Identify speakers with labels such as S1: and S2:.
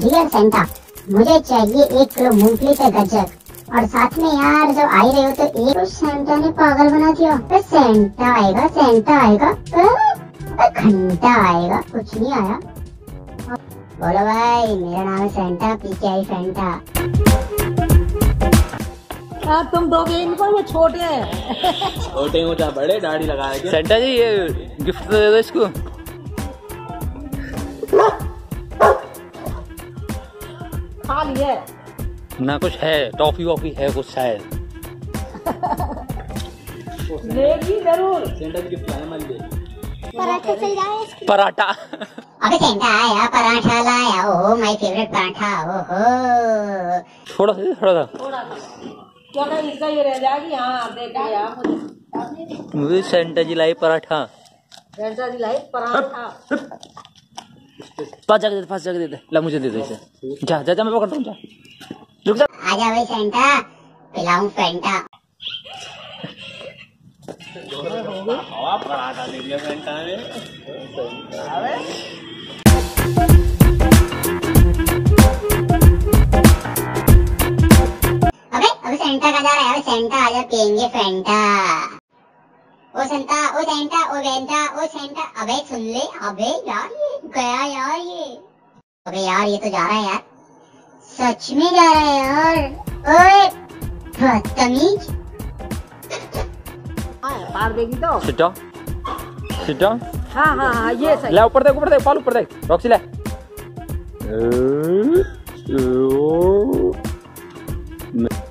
S1: Dear Santa, मुझे चाहिए 1 kilo मूंगफली से गज्जक, और साथ में यार जब आ ही रहे हो तो एक सेंटा ने पागल बना दिया। सेंटा आएगा, सेंटा आएगा, घंटा आएगा, कुछ नहीं आया। बोलो भाई, मेरा नाम है सेंटा, पीके आई फेंटा।
S2: तुम दोगे इनको, वो छोटे हैं।
S3: छोटे हो या बड़े, दाढ़ी लगा के।
S4: सेंटा जी ये गिफ्ट तो दे दो इसको।
S2: खा लिए
S4: ना कुछ है, टॉफी वॉफी है कुछ शायद।
S2: लेगी जरूर।
S3: सेंटा की गिफ्ट लाने मत दे।
S1: पराठा चल जाए।
S4: पराठा।
S1: अबे सेंटा आया, पराठा लाया, ओह माय फेवरेट पराठा, ओहो।
S4: थोड़ा सा
S2: थोड़ा क्या नहीं, इसका ये रह जाएगी। हाँ देख लिया
S4: मुझे सेंटा जी लाई पराठा।
S2: सेंटा जी लाई पराठा।
S4: पास जाके दे दे। ला मुझे दे दे इसे। जा जा जा, मैं पकड़ता हूँ, जा रुक जा।
S1: आजा भाई सेंटा, पिलाऊं फेंटा।
S3: हवा पराठा दे दिया सेंटा ने।
S1: अबे सेंटा कहाँ जा रहा है? अबे सेंटा आजा, पियेंगे फेंटा। ओ सेंटा, ओ सेंटा, ओ वेंटा, ओ सेंटा। अबे सुन ले, अबे यार ये गया यार ये। अबे यार ये तो जा रहा है यार, सच में जा रहा है यार। ओए बदतमीज।
S2: पार देगी तो।
S4: Sit down.
S2: हाँ ये सही।
S4: ले ऊपर देख पाल ऊपर देख, रॉक्सी ले।